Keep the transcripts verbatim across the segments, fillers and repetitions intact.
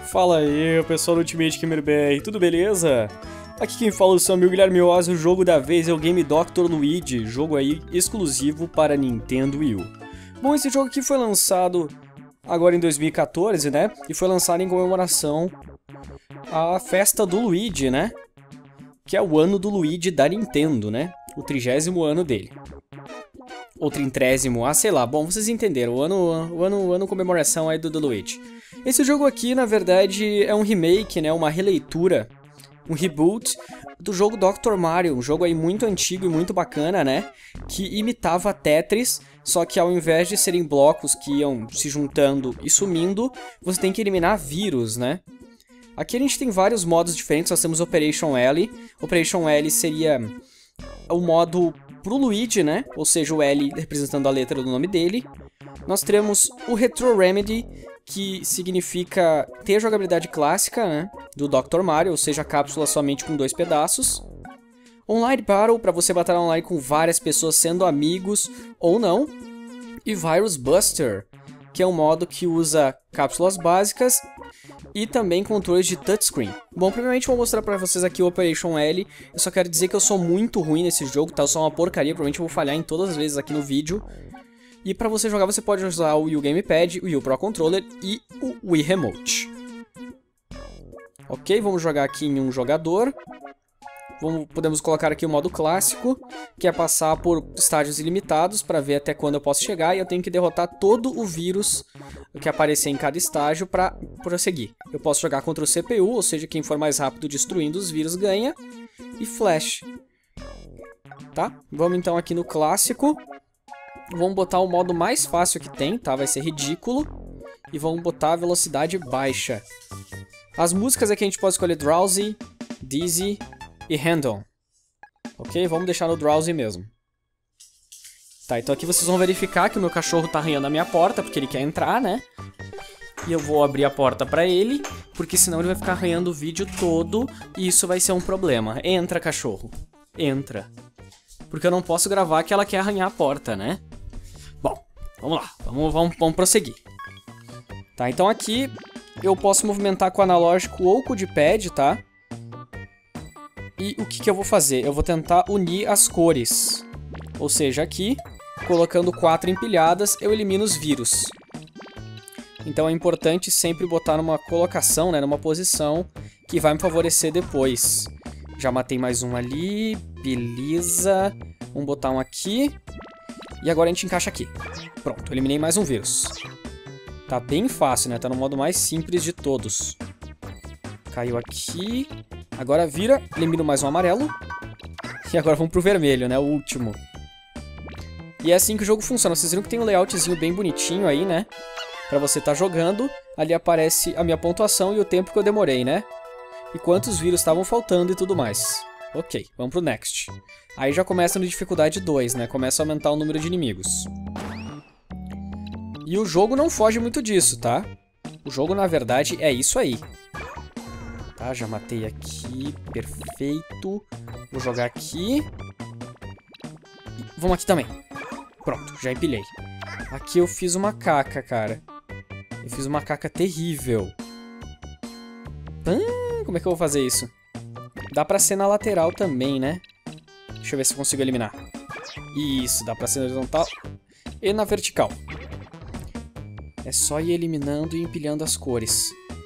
Fala aí, pessoal do Ultimate Gamer B R, tudo beleza? Aqui quem fala é o seu amigo Guilherme Oz, o jogo da vez é o Game Doctor Luigi, jogo aí exclusivo para Nintendo Wii U. Bom, esse jogo aqui foi lançado agora em dois mil e quatorze, né? E foi lançado em comemoração à festa do Luigi, né? Que é o ano do Luigi da Nintendo, né? O trigésimo ano dele. Ou trintésimo, ah, sei lá. Bom, vocês entenderam, o ano, o ano, o ano comemoração aí do, do Luigi. Esse jogo aqui, na verdade, é um remake, né? Uma releitura, um reboot do jogo doutor Mario, um jogo aí muito antigo e muito bacana, né? Que imitava Tetris, só que ao invés de serem blocos que iam se juntando e sumindo, você tem que eliminar vírus, né? Aqui a gente tem vários modos diferentes, nós temos Operation L. Operation L seria o modo pro Luigi, né? Ou seja, o L representando a letra do nome dele. Nós teremos o Retro Remedy, que significa ter a jogabilidade clássica, né? Do doutor Mario, ou seja, a cápsula somente com dois pedaços. Online Battle, para você batalhar online com várias pessoas sendo amigos ou não. E Virus Buster, que é um modo que usa cápsulas básicas e também controles de touchscreen. Bom, primeiramente vou mostrar pra vocês aqui o Operation L. Eu só quero dizer que eu sou muito ruim nesse jogo, tá? Eu sou uma porcaria, provavelmente eu vou falhar em todas as vezes aqui no vídeo. E pra você jogar, você pode usar o Wii U Gamepad, o Wii U Pro Controller e o Wii Remote. Ok, vamos jogar aqui em um jogador. Vamos, podemos colocar aqui o modo clássico, que é passar por estágios ilimitados para ver até quando eu posso chegar. E eu tenho que derrotar todo o vírus que aparecer em cada estágio para prosseguir. Eu posso jogar contra o C P U, ou seja, quem for mais rápido destruindo os vírus ganha. E Flash. Tá? Vamos então aqui no clássico. Vamos botar o modo mais fácil que tem, tá? Vai ser ridículo. E vamos botar a velocidade baixa. As músicas aqui a gente pode escolher Drowsy, Dizzy e Random. Ok? Vamos deixar no Drowsy mesmo. Tá, então aqui vocês vão verificar que o meu cachorro tá arranhando a minha porta, porque ele quer entrar, né? E eu vou abrir a porta pra ele, porque senão ele vai ficar arranhando o vídeo todo e isso vai ser um problema. Entra, cachorro. Entra. Porque eu não posso gravar que ela quer arranhar a porta, né? Bom, vamos lá. Vamos, vamos, vamos prosseguir. Tá, então aqui eu posso movimentar com o analógico ou com o D-pad, tá? E o que, que eu vou fazer? Eu vou tentar unir as cores. Ou seja, aqui, colocando quatro empilhadas, eu elimino os vírus. Então é importante sempre botar numa colocação, né, numa posição que vai me favorecer depois. Já matei mais um ali, beleza. Vamos botar um aqui. E agora a gente encaixa aqui. Pronto, eliminei mais um vírus. Tá bem fácil, né? Tá no modo mais simples de todos. Caiu aqui. Agora vira, elimino mais um amarelo. E agora vamos pro vermelho, né? O último. E é assim que o jogo funciona. Vocês viram que tem um layoutzinho bem bonitinho aí, né? Pra você tá jogando. Ali aparece a minha pontuação e o tempo que eu demorei, né? E quantos vírus estavam faltando e tudo mais. Ok, vamos pro next. Aí já começa no dificuldade dois, né? Começa a aumentar o número de inimigos. E o jogo não foge muito disso, tá? O jogo, na verdade, é isso aí. Tá, já matei aqui. Perfeito. Vou jogar aqui. E vamos aqui também. Pronto, já empilhei. Aqui eu fiz uma caca, cara. Eu fiz uma caca terrível. Hum, como é que eu vou fazer isso? Dá pra ser na lateral também, né? Deixa eu ver se eu consigo eliminar. Isso, dá pra ser na horizontal e na vertical. É só ir eliminando e empilhando as cores.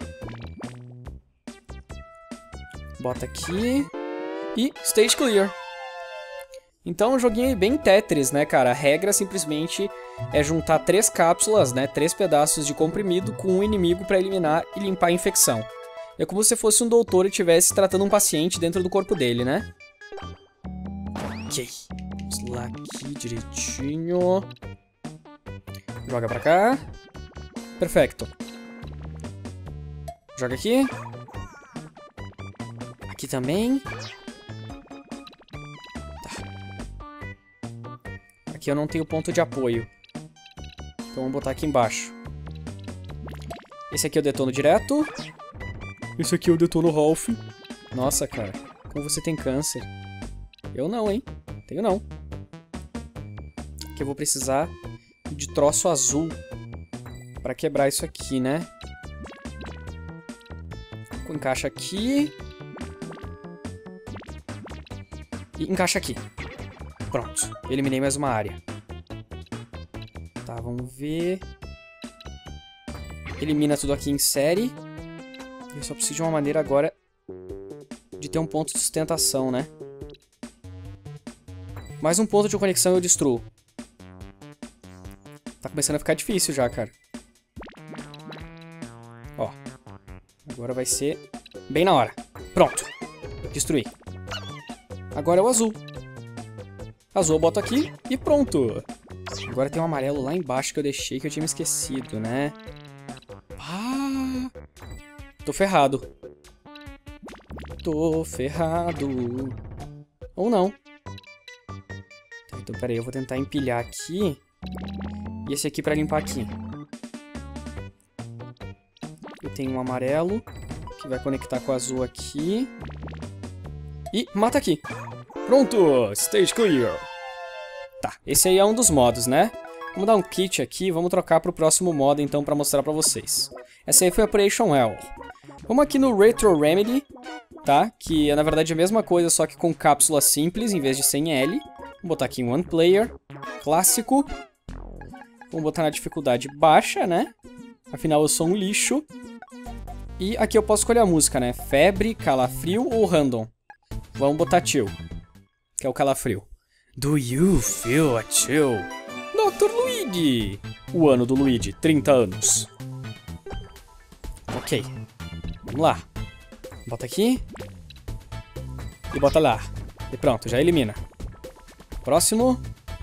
Bota aqui. E stage clear. Então, um joguinho bem Tetris, né, cara? A regra simplesmente é juntar três cápsulas, né? Três pedaços de comprimido com um inimigo pra eliminar e limpar a infecção. É como se fosse um doutor e estivesse tratando um paciente dentro do corpo dele, né? Ok. Vamos lá aqui direitinho. Joga pra cá. Perfeito. Joga aqui. Aqui também. Tá. Aqui eu não tenho ponto de apoio. Então vamos botar aqui embaixo. Esse aqui eu detono direto. Esse aqui eu detono Ralph. Nossa, cara. Como você tem câncer. Eu não, hein? Tenho não. Aqui eu vou precisar de troço azul pra quebrar isso aqui, né? Encaixa aqui. E encaixa aqui. Pronto. Eliminei mais uma área. Tá, vamos ver. Elimina tudo aqui em série. Eu só preciso de uma maneira agora de ter um ponto de sustentação, né? Mais um ponto de conexão eu destruo. Tá começando a ficar difícil já, cara. Ó. Agora vai ser bem na hora. Pronto. Destruí. Agora é o azul. Azul eu boto aqui e pronto. Agora tem um amarelo lá embaixo que eu deixei que eu tinha me esquecido, né? Ah, tô ferrado. Tô ferrado. Ou não. Tá, então peraí, eu vou tentar empilhar aqui. E esse aqui pra limpar aqui. Eu tenho um amarelo que vai conectar com o azul aqui. E mata aqui. Pronto! Stage clear. Tá, esse aí é um dos modos, né? Vamos dar um kit aqui, vamos trocar pro próximo modo então pra mostrar pra vocês. Essa aí foi a Operation L. Vamos aqui no Retro Remedy, tá? Que é na verdade a mesma coisa, só que com cápsula simples em vez de sem L. Vou botar aqui em One Player, clássico. Vamos botar na dificuldade baixa, né? Afinal eu sou um lixo. E aqui eu posso escolher a música, né? Febre, calafrio ou random. Vamos botar chill, que é o calafrio. Do you feel a chill? doutor Luigi! O ano do Luigi, trinta anos. Ok. Vamos lá. Bota aqui. E bota lá. E pronto, já elimina. Próximo.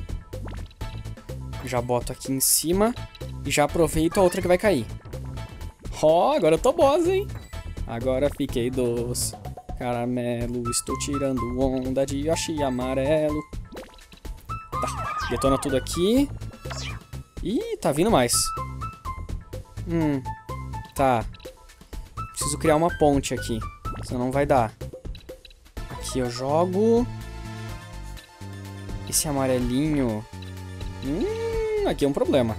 Já boto aqui em cima. E já aproveito a outra que vai cair. Ó, oh, agora eu tô boss, hein? Agora fiquei doce. Caramelo, estou tirando onda de Yoshi amarelo. Tá, detona tudo aqui. Ih, tá vindo mais. Hum, tá. Preciso criar uma ponte aqui, senão não vai dar. Aqui eu jogo. Esse amarelinho... Hum, aqui é um problema.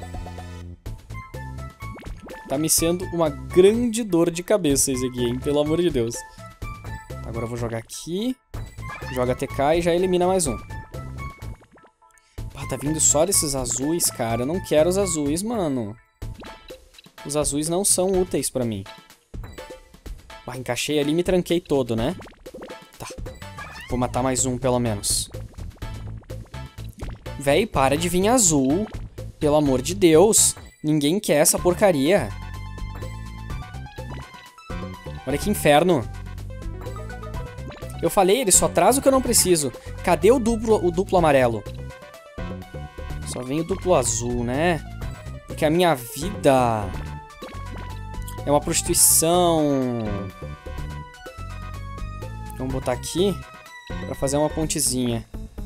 Tá me sendo uma grande dor de cabeça esse aqui, hein? Pelo amor de Deus. Agora eu vou jogar aqui. Joga T K e já elimina mais um. Ah, tá vindo só desses azuis, cara. Eu não quero os azuis, mano. Os azuis não são úteis pra mim. Ah, encaixei ali e me tranquei todo, né? Tá. Vou matar mais um, pelo menos. Véi, para de vir azul. Pelo amor de Deus. Ninguém quer essa porcaria. Olha que inferno. Eu falei, ele só traz o que eu não preciso. Cadê o duplo, o duplo amarelo? Só vem o duplo azul, né? Porque a minha vida é uma prostituição. Vamos botar aqui pra fazer uma pontezinha.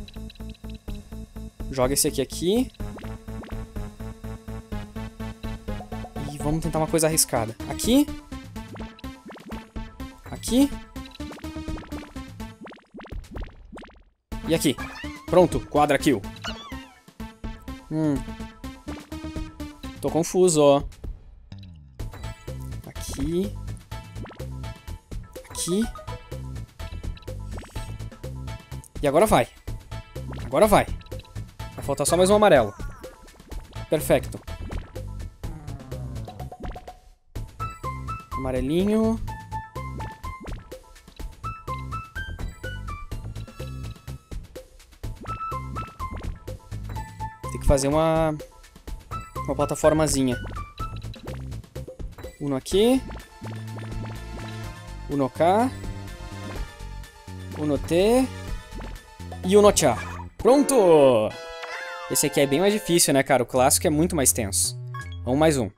Joga esse aqui aqui. E vamos tentar uma coisa arriscada. Aqui. Aqui. E aqui. Pronto, quadra kill. Hum. Tô confuso, ó. Aqui. Aqui. E agora vai. Agora vai. Vai faltar só mais um amarelo. Perfeito. Amarelinho. Tem que fazer uma... Uma plataformazinha. Uno aqui. Uno cá. Uno T. E Uno Tchá. Pronto! Esse aqui é bem mais difícil, né, cara? O clássico é muito mais tenso. Vamos mais um.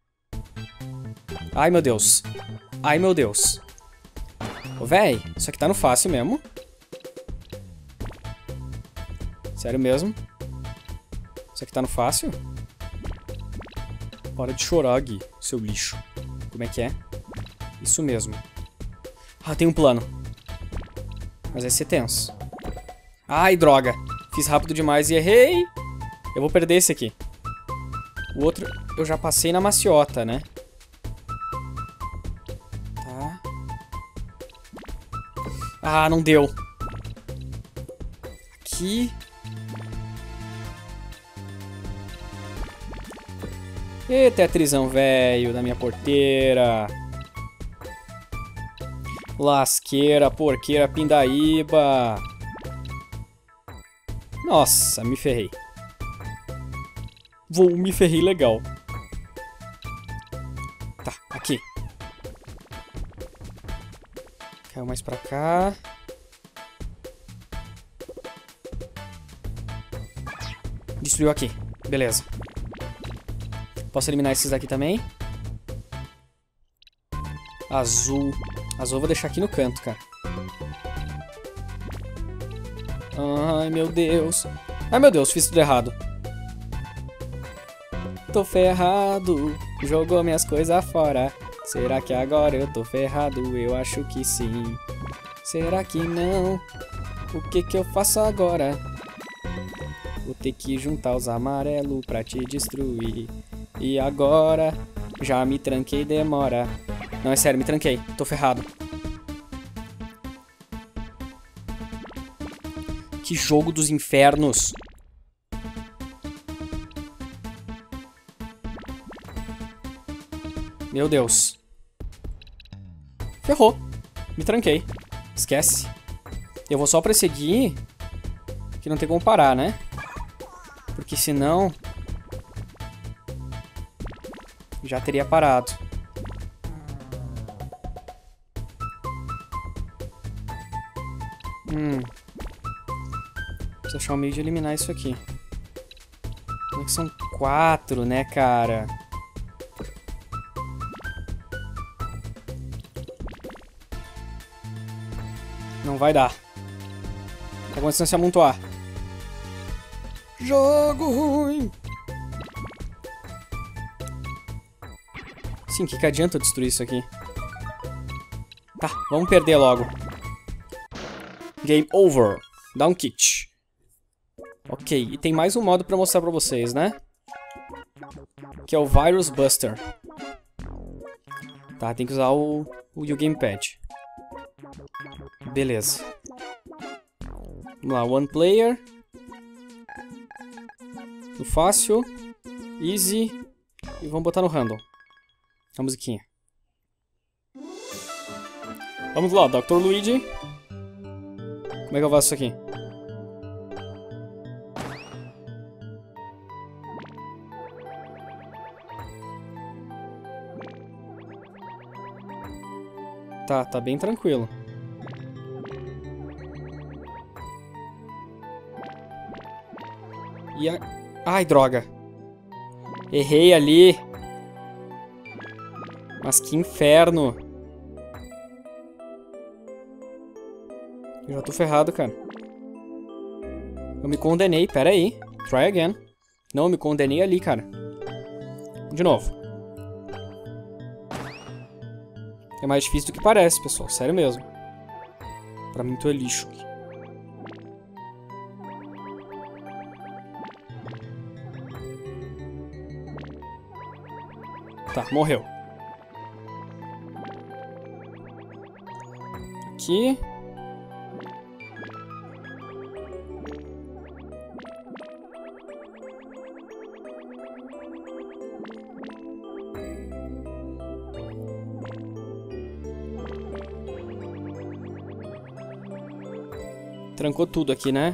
Ai, meu Deus. Ai, meu Deus. Ô, véi, isso aqui tá no fácil mesmo. Sério mesmo? Isso aqui tá no fácil? Para de chorar, Gui, seu lixo. Como é que é? Isso mesmo. Ah, tem um plano. Mas vai ser tenso. Ai, droga. Fiz rápido demais e errei. Eu vou perder esse aqui. O outro eu já passei na maciota, né? Tá. Ah, não deu. Aqui. Ê, Tetrisão velho da minha porteira. Lasqueira, porqueira, pindaíba. Nossa, me ferrei. Vou, me ferrei legal. Tá, aqui. Caiu mais pra cá. Destruiu aqui. Beleza. Posso eliminar esses daqui também. Azul. Azul eu vou deixar aqui no canto, cara. Ai, meu Deus. Ai, meu Deus, fiz tudo errado. Tô ferrado. Jogou minhas coisas fora. Será que agora eu tô ferrado? Eu acho que sim. Será que não? O que que eu faço agora? Vou ter que juntar os amarelos pra te destruir. E agora? Já me tranquei, demora. Não, é sério, me tranquei. Tô ferrado. Que jogo dos infernos. Meu Deus. Ferrou. Me tranquei. Esquece. Eu vou só prosseguir. Que não tem como parar, né? Porque senão... já teria parado. Hum. Preciso achar um meio de eliminar isso aqui. Como é que são quatro, né, cara? Não vai dar. Tá começando a se amontoar. Jogo ruim. Sim, o que, que adianta eu destruir isso aqui? Tá, vamos perder logo. Game over. Down kit. Ok, e tem mais um modo pra mostrar pra vocês, né? Que é o Virus Buster. Tá, tem que usar o, o U-Gamepad. Beleza. Vamos lá, One Player. No fácil. Easy. E vamos botar no random. A musiquinha. Vamos lá, doutor Luigi. Como é que eu faço isso aqui? Tá, tá bem tranquilo. E a... ai, droga. Errei ali. Mas que inferno. Eu já tô ferrado, cara. Eu me condenei, pera aí. Try again. Não, eu me condenei ali, cara. De novo. É mais difícil do que parece, pessoal. Sério mesmo. Pra mim, tu é lixo. Tá, morreu. Aqui. Trancou tudo aqui, né?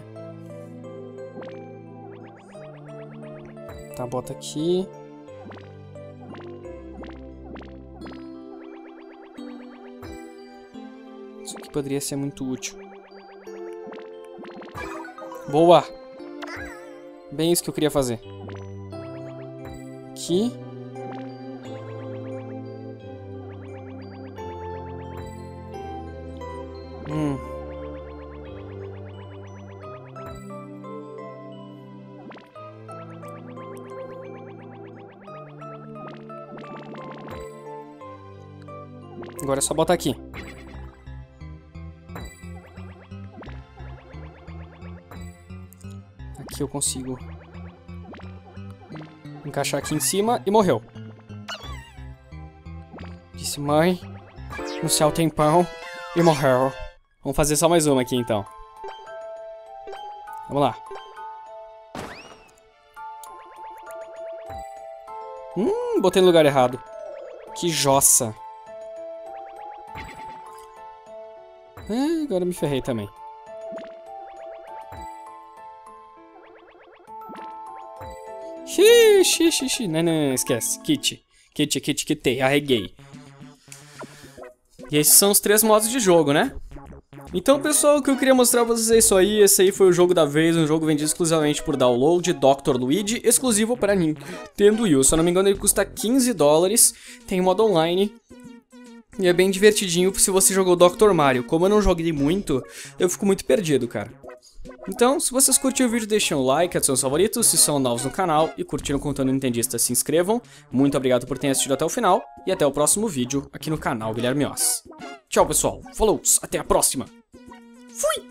Tá, bota aqui. Isso aqui poderia ser muito útil. Boa! Bem isso que eu queria fazer. Aqui. Hum. Agora é só botar aqui. Aqui eu consigo encaixar aqui em cima e morreu. Disse mãe, no céu tem pão e morreu. Vamos fazer só mais uma aqui, então. Vamos lá. Hum, botei no lugar errado. Que jossa. Ah, agora me ferrei também. Xiii, xiii, xiii. Não, não, não, esquece. Kit. Kit, kit, kitei. Arreguei. E esses são os três modos de jogo, né? Então, pessoal, o que eu queria mostrar pra vocês é isso aí. Esse aí foi o jogo da vez, um jogo vendido exclusivamente por download, doutor Luigi, exclusivo para Nintendo Wii U. Se eu não me engano, ele custa quinze dólares, tem modo online e é bem divertidinho se você jogou doutor Mario. Como eu não joguei muito, eu fico muito perdido, cara. Então, se vocês curtiram o vídeo, deixem um like, adicionem os favoritos, se são novos no canal e curtiram o conteúdo nintendista, se inscrevam. Muito obrigado por terem assistido até o final e até o próximo vídeo aqui no canal Guilherme Oz. Tchau, pessoal. Falou, até a próxima. Fui!